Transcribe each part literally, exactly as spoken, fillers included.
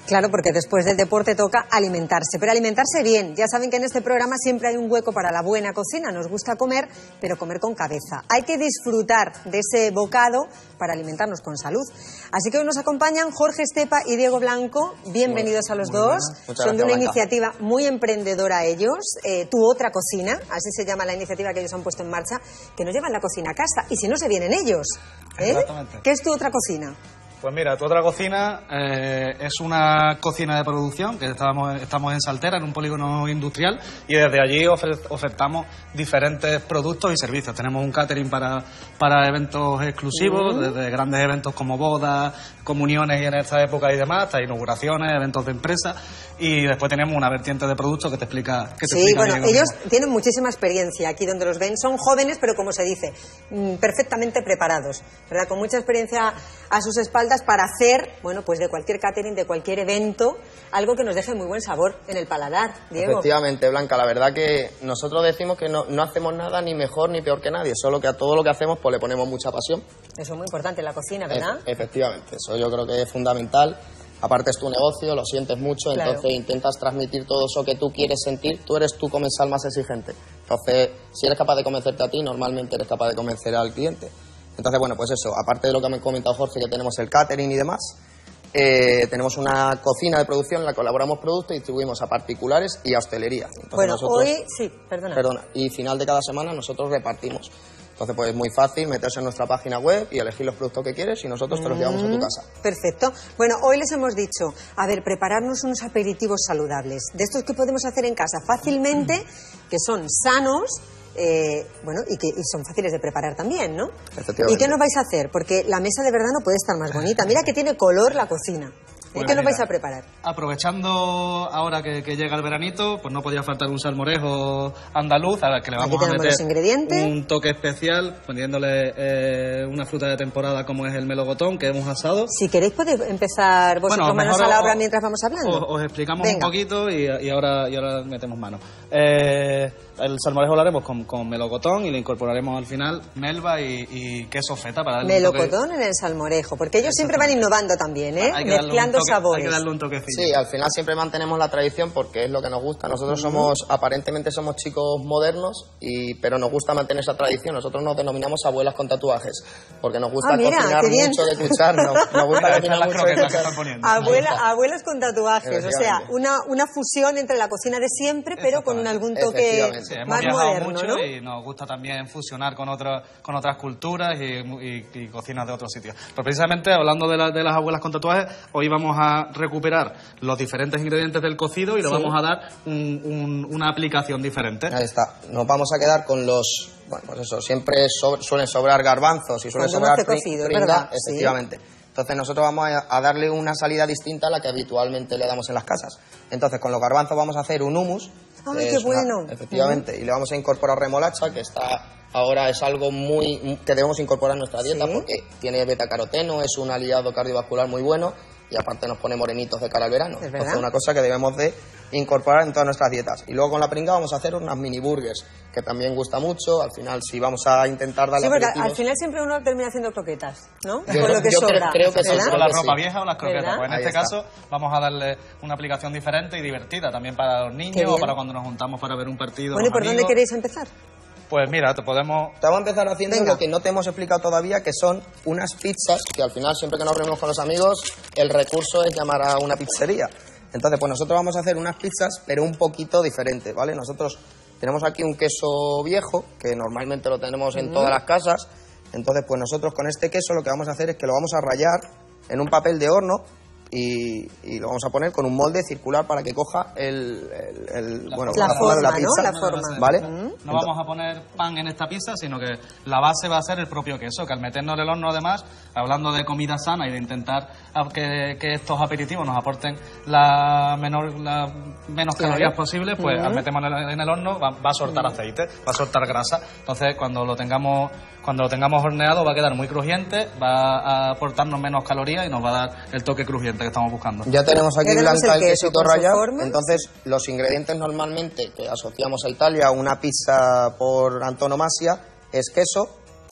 Claro, porque después del deporte toca alimentarse, pero alimentarse bien. Ya saben que en este programa siempre hay un hueco para la buena cocina. Nos gusta comer, pero comer con cabeza. Hay que disfrutar de ese bocado para alimentarnos con salud. Así que hoy nos acompañan Jorge Estepa y Diego Blanco. Bienvenidos a los muy dos. Son de una Blanca. iniciativa muy emprendedora ellos. Eh, Tu Otra Cocina, así se llama la iniciativa que ellos han puesto en marcha, que nos llevan la cocina a casa. Y si no, se vienen ellos. ¿eh? Exactamente. ¿Qué es Tu Otra Cocina? Pues mira, Tu Otra Cocina eh, es una cocina de producción que estamos, estamos en Saltera, en un polígono industrial, y desde allí ofre, ofertamos diferentes productos y servicios. Tenemos un catering para, para eventos exclusivos, uh-huh. desde grandes eventos como bodas, comuniones y en esta época y demás, hasta inauguraciones, eventos de empresa, y después tenemos una vertiente de productos que te explica que te Sí, explica bueno, bien ellos cómo. tienen muchísima experiencia aquí donde los ven. Son jóvenes, pero como se dice, perfectamente preparados, ¿verdad? Con mucha experiencia a sus espaldas para hacer, bueno, pues de cualquier catering, de cualquier evento, algo que nos deje muy buen sabor en el paladar. Diego. Efectivamente, Blanca, la verdad que nosotros decimos que no, no hacemos nada ni mejor ni peor que nadie, solo que a todo lo que hacemos pues le ponemos mucha pasión. Eso es muy importante en la cocina, ¿verdad? E- efectivamente, eso yo creo que es fundamental. Aparte es tu negocio, lo sientes mucho, Claro. entonces intentas transmitir todo eso que tú quieres sentir. Tú eres tu comensal más exigente. Entonces, si eres capaz de convencerte a ti, normalmente eres capaz de convencer al cliente. Entonces, bueno, pues eso, aparte de lo que me ha comentado Jorge, que tenemos el catering y demás, eh, tenemos una cocina de producción en la que elaboramos productos y distribuimos a particulares y a hostelería. Entonces, Bueno, nosotros, hoy, sí, perdona. Perdona, y final de cada semana nosotros repartimos. Entonces, pues es muy fácil meterse en nuestra página web y elegir los productos que quieres y nosotros te los llevamos a tu casa. Perfecto. Bueno, hoy les hemos dicho, a ver, prepararnos unos aperitivos saludables, de estos que podemos hacer en casa fácilmente, que son sanos, eh, bueno, y que y son fáciles de preparar también, ¿no? Efectivamente. ¿Y qué nos vais a hacer? Porque la mesa de verdad no puede estar más bonita. Mira que tiene color la cocina. ¿Y Pues qué nos mira, vais a preparar? Aprovechando ahora que, que llega el veranito, pues no podía faltar un salmorejo andaluz al que le Aquí vamos a tenemos meter los ingredientes. un toque especial, poniéndole eh, una fruta de temporada como es el melocotón que hemos asado. Si queréis podéis empezar vosotros Bueno, manos mejor a la os- obra mientras vamos hablando. Os, os explicamos Venga. un poquito y, y ahora, y ahora metemos mano. Eh, el salmorejo lo haremos con, con melocotón y le incorporaremos al final melva y, y queso feta para darle un toque- Melocotón en el salmorejo, porque ellos siempre van innovando también, ¿eh? Hay que darle un Mezclando toque- sabores. Hay que darle un toquecillo. Sí, al final siempre mantenemos la tradición porque es lo que nos gusta. Nosotros somos, aparentemente somos chicos modernos, y pero nos gusta mantener esa tradición. Nosotros nos denominamos abuelas con tatuajes, porque nos gusta Ah, mira, cocinar qué bien. mucho de cuchar, no, nos gusta Mira, estas cocinar las mucho de croquetas que cuchar. están poniendo. Abuela, Ahí está. abuelos con tatuajes, o sea, Efectivamente. una, una fusión entre la cocina de siempre, pero con un, algún toque Efectivamente. Sí, hemos más viajado moderno, mucho ¿no? y nos gusta también fusionar con, otras con otras culturas y, y- y cocinas de otros sitios. Pero precisamente hablando de, la- de las abuelas con tatuajes, hoy vamos a recuperar los diferentes ingredientes del cocido y le Sí. vamos a dar un- un- una aplicación diferente. Ahí está. Nos vamos a quedar con los, bueno, pues eso, siempre so- suelen sobrar garbanzos y suelen Cuando uno sobrar hace pri- cocido, es pringa, verdad, sí. efectivamente. Entonces nosotros vamos a, a darle una salida distinta a la que habitualmente le damos en las casas. Entonces con los garbanzos vamos a hacer un hummus. ¡Ay, que qué es una- bueno! efectivamente. Y le vamos a incorporar remolacha, que está ahora es algo muy que debemos incorporar en nuestra dieta Sí. porque tiene betacaroteno, es un aliado cardiovascular muy bueno y aparte nos pone morenitos de cara al verano. ¿Es verdad? Entonces una cosa que debemos de incorporar en todas nuestras dietas. Y luego con la pringa vamos a hacer unas mini burgers, que también gusta mucho. Al final, si vamos a intentar darle Sí, porque aperitivos- al final siempre uno termina haciendo croquetas, ¿no? Yo- Con lo que yo creo- sobra, creo que sí, ¿verdad? creo O la que ropa sí. vieja o las croquetas. ¿Verdad? Pues en Ahí este está. caso vamos a darle una aplicación diferente y divertida también para los Qué niños bien. o para cuando nos juntamos para ver un partido. Bueno, ¿y los por dónde amigos. queréis empezar? Pues mira, te podemos... Te vamos a empezar haciendo Venga. lo que no te hemos explicado todavía, que son unas pizzas, que al final, siempre que nos reunimos con los amigos, el recurso es llamar a una pizzería. Entonces, pues nosotros vamos a hacer unas pizzas, pero un poquito diferentes, ¿vale? Nosotros tenemos aquí un queso viejo, que normalmente lo tenemos en todas las casas. Entonces, pues nosotros con este queso lo que vamos a hacer es que lo vamos a rallar en un papel de horno y, y lo vamos a poner con un molde circular para que coja el, el- el- La bueno, La forma de forma, la pizza, ¿no? La forma. ¿vale? No vamos a poner pan en esta pizza, sino que la base va a ser el propio queso, que al meternos en el horno, además, hablando de comida sana y de intentar a- que, que estos aperitivos nos aporten la menor, la menos Claro. calorías posibles, pues al meternos en el, en el horno va, va a soltar aceite, va a soltar grasa. Entonces, cuando lo tengamos cuando lo tengamos horneado, va a quedar muy crujiente, va a aportarnos menos calorías y nos va a dar el toque crujiente que estamos buscando. Ya tenemos aquí Ya tenemos Blanca el el, queso quesito con su rallado. forma. Entonces, los ingredientes normalmente que asociamos a Italia, una pizza por antonomasia, es queso,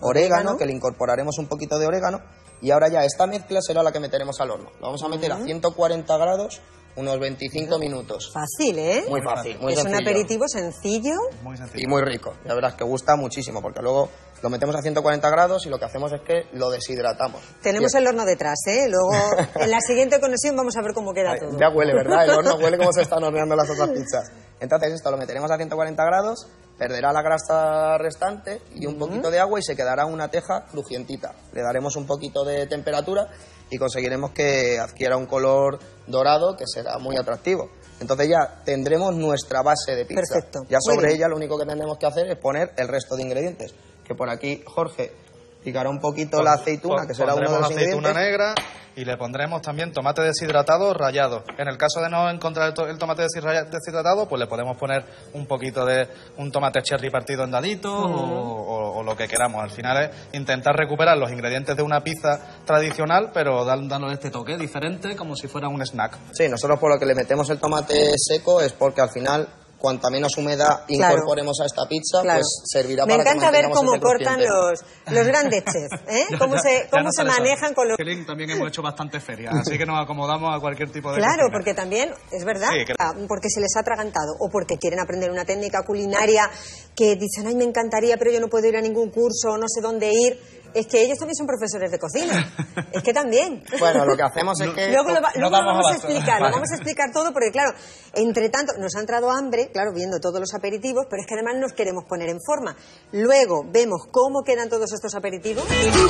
orégano, Orégano. que le incorporaremos un poquito de orégano. Y ahora ya esta mezcla será la que meteremos al horno. Lo vamos a meter Uh-huh. a ciento cuarenta grados unos veinticinco minutos. Fácil, ¿eh? Muy fácil, muy es un sencillo. aperitivo sencillo. Muy sencillo. Y muy rico. Ya verás que gusta muchísimo, porque luego lo metemos a ciento cuarenta grados y lo que hacemos es que lo deshidratamos. Tenemos Bien. el horno detrás, ¿eh? Luego, en la siguiente conexión vamos a ver cómo queda Ay, todo. ya huele, ¿verdad? El horno huele como se están horneando las otras pizzas. Entonces esto lo meteremos a ciento cuarenta grados, perderá la grasa restante y un poquito de agua y se quedará una teja crujientita. Le daremos un poquito de temperatura y conseguiremos que adquiera un color dorado que será muy atractivo. Entonces ya tendremos nuestra base de pizza. Perfecto. Ya Muy sobre bien. ella lo único que tendremos que hacer es poner el resto de ingredientes. Que por aquí Jorge picará un poquito la aceituna, que será uno de Pondremos los aceituna ingredientes. negra y le pondremos también tomate deshidratado rallado. En el caso de no encontrar el, to- el tomate deshidra- deshidratado, pues le podemos poner un poquito de un tomate cherry partido en daditos o, o- o lo que queramos. Al final es intentar recuperar los ingredientes de una pizza tradicional, pero dar- dándole este toque diferente, como si fuera un snack. Sí, nosotros por lo que le metemos el tomate seco es porque al final, cuanta menos humedad Claro. incorporemos a esta pizza, Claro. pues servirá Me para que encanta ver mantengamos cómo ese cortan crujiente. los, los grandes chefs, ¿eh? Ya- Cómo ya- se, ya cómo no se sale manejan solo. con los... Kelly, también hemos hecho bastante ferias, así que nos acomodamos a cualquier tipo de Claro, cocina. porque también, es verdad, Sí, que- ah, porque se les ha atragantado o porque quieren aprender una técnica culinaria que dicen, ay, me encantaría, pero yo no puedo ir a ningún curso, no sé dónde ir. Es que ellos también son profesores de cocina. Es que también. Bueno, lo que hacemos es que... Luego, lo, va- no luego lo damos vamos a abasto. explicar, lo Vale. vamos a explicar todo porque, claro, entre tanto, nos ha entrado hambre, claro, viendo todos los aperitivos, pero es que además nos queremos poner en forma. Luego vemos cómo quedan todos estos aperitivos.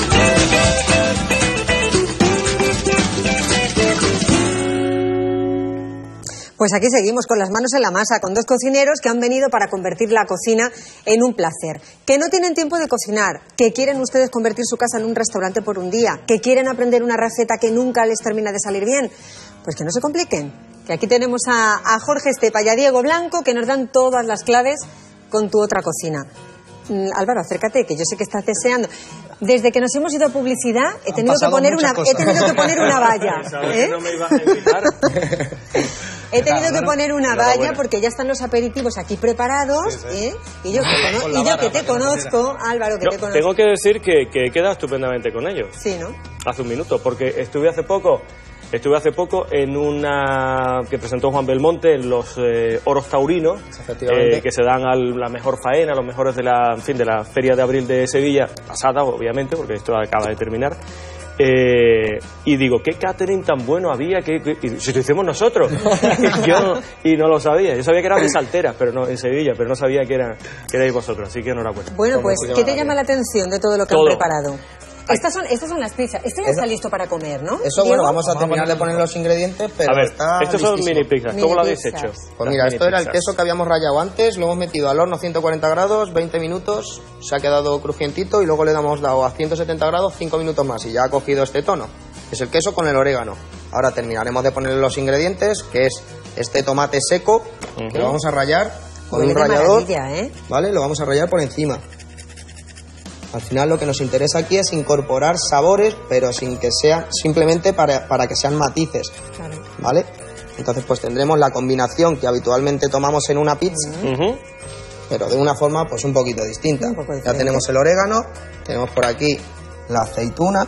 Pues aquí seguimos con las manos en la masa, con dos cocineros que han venido para convertir la cocina en un placer. Que no tienen tiempo de cocinar, que quieren ustedes convertir su casa en un restaurante por un día, que quieren aprender una receta que nunca les termina de salir bien. Pues que no se compliquen, que aquí tenemos a, a Jorge Estepa y a Diego Blanco que nos dan todas las claves con tu otra cocina. Mm, Álvaro, acércate, que yo sé que estás deseando. Desde que nos hemos ido a publicidad he Han tenido que pasado poner muchas una, cosas. he tenido que poner una valla. ¿Sabes ¿eh? que no me ibas a invitar? He tenido que Claro, poner una enhorabuena. valla porque ya están los aperitivos aquí preparados. Sí, sí. ¿eh? Y yo que, cono- Con la y yo vara, que te para que no conozco, Álvaro, que No, te conozco. tengo que decir que, que he quedado estupendamente con ellos Sí, ¿no? hace un minuto, porque estuve hace poco, estuve hace poco en una que presentó Juan Belmonte en los eh, Oros Taurinos, Efectivamente. eh, que se dan a la mejor faena, a los mejores de la, en fin, de la Feria de Abril de Sevilla, pasada, obviamente, porque esto acaba de terminar. Eh, y digo, qué catering tan bueno había, que, que- y si lo hicimos nosotros. Yo, y no lo sabía. Yo sabía que eran de Salteras, pero no, en Sevilla, pero no sabía que, era, que erais vosotros, así que enhorabuena. Bueno, Como pues, se ¿qué llama te la llama vida? la atención de todo lo que Todo. han preparado? Estas son, estas son las pizzas. Esto ya Esa- está listo para comer, ¿no? Eso, Diego? bueno, vamos a Vamos a terminar de poner- poner los ingredientes, pero a ver, está estos son listísimo. mini pizzas. ¿Cómo Mini lo habéis pizzas. hecho? Pues Las mira, mini esto era el pizzas. queso que habíamos rallado antes, lo hemos metido al horno a ciento cuarenta grados, veinte minutos, se ha quedado crujientito y luego le hemos dado a ciento setenta grados cinco minutos más y ya ha cogido este tono. Es el queso con el orégano. Ahora terminaremos de poner los ingredientes, que es este tomate seco, que Ujú. lo vamos a rallar con Huele un de rallador, maravilla, ¿eh? ¿vale? Lo vamos a rallar por encima. Al final lo que nos interesa aquí es incorporar sabores, pero sin que sean, simplemente para, para que sean matices, Claro. ¿vale? Entonces pues tendremos la combinación que habitualmente tomamos en una pizza, Ujú. pero de una forma pues un poquito distinta. Un poco Ya diferente. tenemos el orégano, tenemos por aquí la aceituna,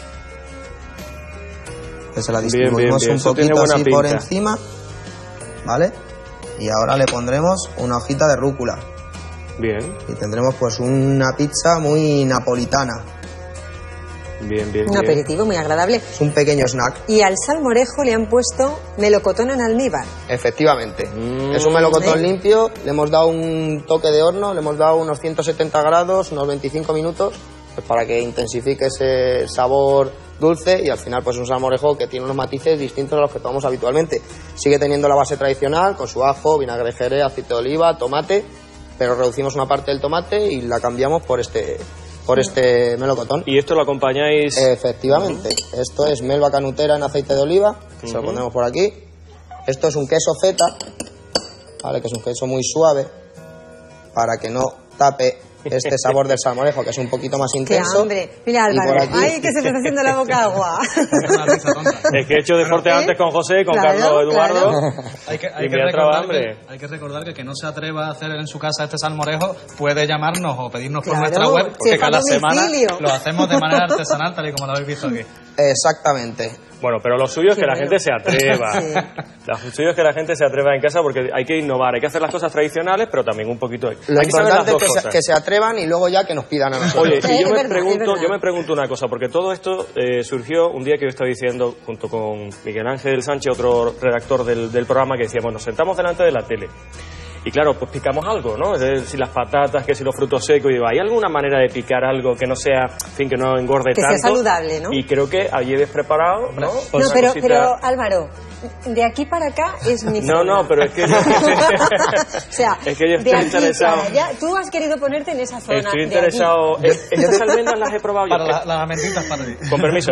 que se la Bien, distribuimos bien, bien. un Eso tiene poquito buena así por pinta. encima, ¿vale? Y ahora le pondremos una hojita de rúcula Bien, y tendremos pues una pizza muy napolitana. bien, bien. Un bien. aperitivo muy agradable. Es un pequeño snack. Y al salmorejo le han puesto melocotón en almíbar. Efectivamente. Mm. Es un melocotón ¿Eh? limpio, le hemos dado un toque de horno, le hemos dado unos ciento setenta grados, unos veinticinco minutos, pues para que intensifique ese sabor dulce y al final pues un salmorejo que tiene unos matices distintos a los que tomamos habitualmente. Sigue teniendo la base tradicional con su ajo, vinagre jerez, aceite de oliva, tomate, pero reducimos una parte del tomate y la cambiamos por este por este melocotón. ¿Y esto lo acompañáis? Efectivamente, esto es melva canutera en aceite de oliva, se lo Ujú. ponemos por aquí. Esto es un queso feta, ¿vale? Que es un queso muy suave para que no tape este sabor del salmorejo, que es un poquito más intenso. ¡Qué hambre! Mira, Álvaro, aquí... ¡ay, que se te está haciendo la boca agua! Es que he hecho deporte ¿Eh? antes con José, con Claro, Carlos Eduardo. claro. Hay que, hay, Y que me ha entrado recordar hambre. que, hay que recordar que el que no se atreva a hacer en su casa este salmorejo puede llamarnos o pedirnos por Claro, nuestra web, si porque es a cada semana domicilio. lo hacemos de manera artesanal, tal y como lo habéis visto aquí. Exactamente. Bueno, pero lo suyo es que Qué la bueno. gente se atreva. Sí. Lo suyo es que la gente se atreva en casa porque hay que innovar, hay que hacer las cosas tradicionales, pero también un poquito... Lo hay que saber las importante es dos que se, cosas. que se atrevan y luego ya que nos pidan a nosotros. Oye, Sí, y yo es me, verdad, es pregunto, verdad. yo me pregunto una cosa, porque todo esto eh, surgió un día que yo estaba diciendo, junto con Miguel Ángel Sánchez, otro redactor del, del programa, que decíamos, nos sentamos delante de la tele. Y claro, pues picamos algo, ¿no? Es decir, si las patatas, que si los frutos secos, y digo, ¿hay alguna manera de picar algo que no sea, en fin, que no engorde Que sea tanto? saludable, ¿no? Y creo que allí habéis preparado, ¿no? No, Una pero, cosita- pero Álvaro, de aquí para acá es mi No, zona. no, pero es que... O sea, es que yo de estoy aquí interesado. para allá, tú has querido ponerte en esa zona. Estoy de interesado... aquí. Es- Estas almendras las he probado yo. Para la- las almendritas para ti. Con permiso.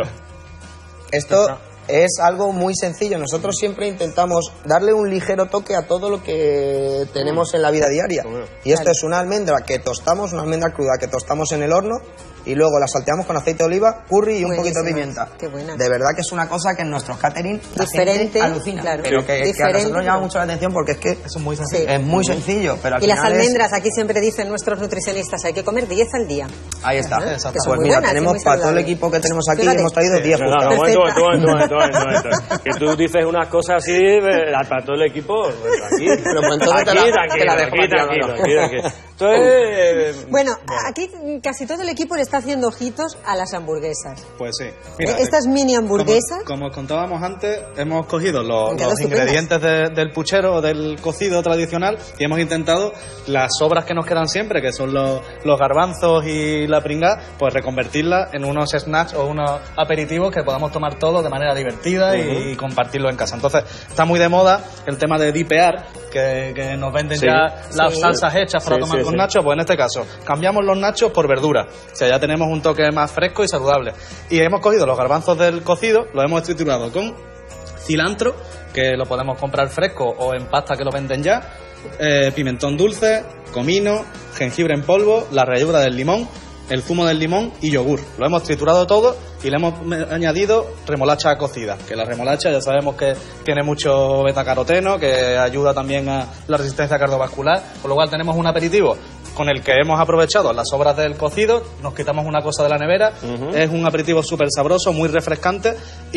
Esto es algo muy sencillo. Nosotros siempre intentamos darle un ligero toque a todo lo que tenemos en la vida diaria. Y esto es una almendra que tostamos, una almendra cruda que tostamos en el horno y luego la salteamos con aceite de oliva, curry y un poquito de Buenísimas. pimienta. Qué buena. De verdad que es una cosa que en nuestros catering la Diferente, gente alucina. claro. Pero que, que a Diferente, nosotros llama pero- mucho la atención porque es que Eso es muy sencillo. Sí. es muy sencillo. Pero al Y las final es- almendras, aquí siempre dicen nuestros nutricionistas, hay que comer diez al día. Ahí está. Ajá, Exacto. que son Pues muy mira, buenas y tenemos muy para todo el saludables. equipo que tenemos aquí, Fíjate. hemos traído diez No, no, justas. un momento, un momento, un Perfecta. momento, un momento, un momento. Que tú dices unas cosas así eh, para todo el equipo. Pues aquí, Pero pues entonces te aquí, la- te tranquilo, la dejo aquí, a ti, tranquilo, Álvaro. aquí, tranquilo. Esto es... Bueno, aquí casi todo el equipo le está haciendo ojitos a las hamburguesas. Pues sí. Eh, Estas mini hamburguesas. Como, como os contábamos antes, hemos cogido los, Me quedan los estupendas. ingredientes de- del puchero o del cocido tradicional y hemos intentado las sobras que nos quedan siempre, que son los, los garbanzos y la pringá, pues reconvertirlas en unos snacks o unos aperitivos que podamos tomar todos de manera divertida y, y compartirlo en casa. Entonces, está muy de moda el tema de dipear, que, que nos venden Sí. ya las Sí. salsas hechas para Sí, tomar sí, con sí. nachos. Pues en este caso, cambiamos los nachos por verdura. O sea, ya tenemos un toque más fresco y saludable. Y hemos cogido los garbanzos del cocido, los hemos triturado con cilantro, que lo podemos comprar fresco o en pasta que lo venden ya, eh, pimentón dulce, comino, jengibre en polvo, la ralladura del limón, el zumo del limón y yogur. Lo hemos triturado todo y le hemos me- añadido remolacha cocida, que la remolacha ya sabemos que tiene mucho betacaroteno, que ayuda también a la resistencia cardiovascular, con lo cual tenemos un aperitivo con el que hemos aprovechado las sobras del cocido, nos quitamos una cosa de la nevera, Ujú. es un aperitivo súper sabroso, muy refrescante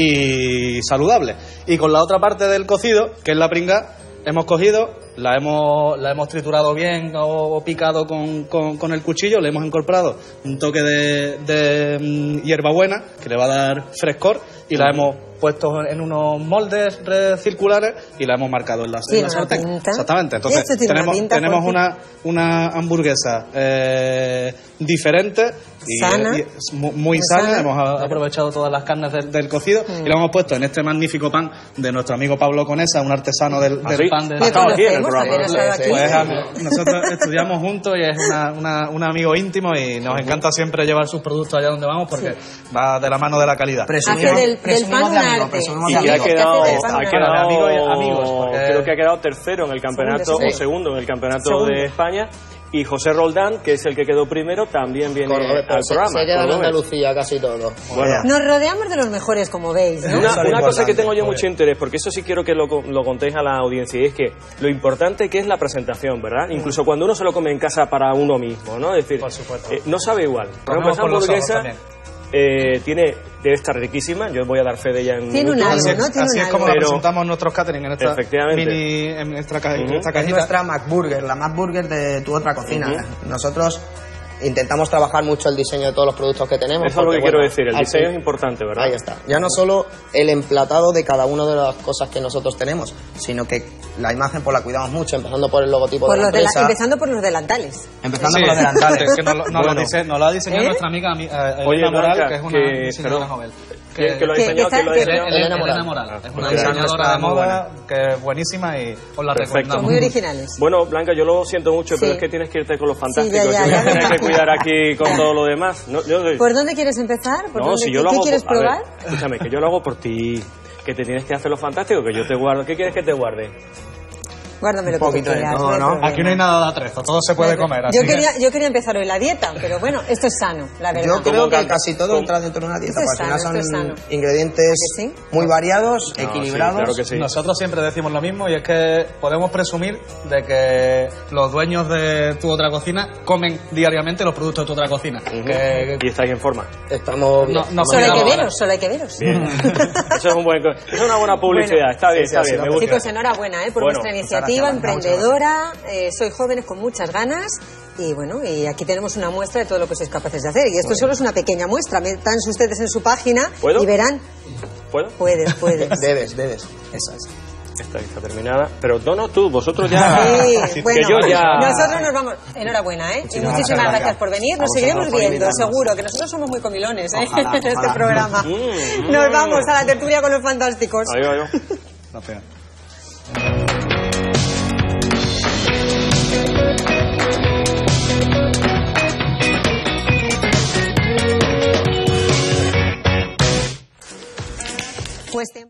y saludable. Y con la otra parte del cocido, que es la pringa, hemos cogido, la hemos, la hemos triturado bien o, o picado con, con, con el cuchillo, le hemos incorporado un toque de, de mm, hierbabuena que le va a dar frescor y la hemos puesto en unos moldes re- circulares y la hemos marcado en la, en Tiene la una sartén. pinta. Exactamente. Entonces Esto tiene una tenemos, pinta, tenemos Jorge. una, una hamburguesa eh, diferente y, Sana. y es mu- muy, Muy sana. sana. Hemos a- aprovechado todas las carnes del, del cocido Mm. y lo hemos puesto en este magnífico pan de nuestro amigo Pablo Conesa, un artesano del, ¿Ah, del sí? pan de Ha estado aquí en el conocemos, programa. también ha estado aquí. pues am- nosotros estudiamos juntos y es una, una- un amigo íntimo y nos encanta siempre llevar sus productos allá donde vamos porque va de la mano de la calidad. Presumimos- Hace del- del presumimos pan de un amigo, arte. presumimos Y de que ha amigo. quedado, Hace del pan ha un arte. quedado Amigos y amigos, porque- creo que ha quedado tercero en el campeonato, Segundo, o sí. segundo en el campeonato Segundo. de España. Y José Roldán, que es el que quedó primero, también viene Córdoba, pero al se, programa. se queda en Cordobés. Andalucía casi todo. Bueno. Nos rodeamos de los mejores, como veis, ¿no? Una, Eso es una cosa que importante. tengo yo mucho interés, porque eso sí quiero que lo, lo contéis a la audiencia, y es que lo importante que es la presentación, ¿verdad? Incluso cuando uno se lo come en casa para uno mismo, ¿no? Es decir, Por supuesto. eh, no sabe igual. Por ejemplo, Comemos esa con los ojos hamburguesa también. eh, tiene, debe estar riquísima, yo voy a dar fe de ella en Tiene un minutos. algo, Así, es- ¿no? Tiene así un es como algo. la Pero- presentamos nuestros catering en esta Efectivamente. mini, en esta, ca- en Ujú. esta Es cajita. nuestra McBurger, la McBurger de tu otra cocina. Ujú. Nosotros intentamos trabajar mucho el diseño de todos los productos que tenemos. Eso es lo que porque, quiero bueno, decir, el al diseño fin- es importante, ¿verdad? Ahí está. Ya no solo el emplatado de cada una de las cosas que nosotros tenemos, sino que la imagen pues la cuidamos mucho, empezando por el logotipo Por de la los de la- empresa, empezando por los delantales. empezando Sí, por los delantales. que nos, lo- nos lo Bueno. dise- nos lo ha diseñado ¿Eh? nuestra amiga ami- eh, Oye, Elena Moral, Blanca, que es una que- diseñadora perdón. joven. ¿Quién que lo ha que- diseñado? que ¿Quién lo ha está- que- diseñado? Elena, Elena Elena Moral. Moral. Es Ah, una pues esa diseñadora está de muy moda que es buenísima y os la Perfecto. recomendamos. Muy originales. Bueno, Blanca, yo lo siento mucho, pero Sí. es que tienes que irte con los fantásticos. ya, yo ya, voy a ya me tener que imagino. cuidar aquí con Ya. todo lo demás. No, yo- ¿Por dónde quieres empezar? ¿Por no, dónde, si yo ¿qué, lo qué hago quieres por- a ver, probar? escúchame, que yo lo hago por ti. Que te tienes que hacer lo fantástico, que yo te guardo. ¿Qué quieres que te guarde? Guárdame lo Un que poquito de quieras. todo, no hay ¿no? problema. Aquí no hay nada de atrezo, todo se puede comer. Así Yo que- quería, yo quería empezar hoy la dieta, pero bueno, esto es sano, la verdad. Yo creo que Como- casi todo como- entra dentro de una dieta, Esto es porque al final sano, esto son es sano. ingredientes ¿A que sí? muy variados, No, equilibrados. sí, claro que sí. Nosotros siempre decimos lo mismo y es que podemos presumir de que los dueños de tu otra cocina comen diariamente los productos de tu otra cocina. Ujú. Que- Y estáis en forma. Estamos bien. No, no Solo hay que Ahora. veros, solo hay que veros. Bien. Eso es un buen, co- eso es una buena publicidad. Bueno. Está bien, Sí, sí, está así bien. lo Me gusta. Chicos, enhorabuena ¿eh? por Bueno, vuestra muchas iniciativa gracias, Marta, muchas emprendedora. Eh, sois jóvenes con muchas ganas y bueno, y aquí tenemos una muestra de todo lo que sois capaces de hacer. Y esto solo es una pequeña muestra. Metanse ustedes en su página ¿Puedo? y verán. ¿Puedo? Puedes, puedes. Debes, debes. Eso es. Esta está terminada. Pero no, no, tú, vosotros ya. Sí, que bueno, yo ya. nosotros nos vamos. Enhorabuena, ¿eh? Y muchísimas gracias por venir. Nos A seguiremos vosotros por viendo, invitarnos. seguro, que nosotros somos muy comilones, ¿eh? Ojalá, en este ojalá. programa. Mm, Nos mm. vamos a la tertulia con los fantásticos. Ahí va, ahí va. Gracias. Pues te-